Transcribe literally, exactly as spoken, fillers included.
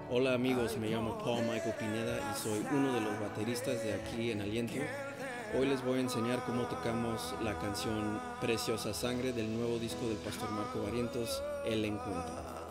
Hola amigos, me llamo Paul Michael Pineda y soy uno de los bateristas de aquí en Aliento. Hoy les voy a enseñar cómo tocamos la canción Preciosa Sangre del nuevo disco del pastor Marco Barrientos, El Encuentro.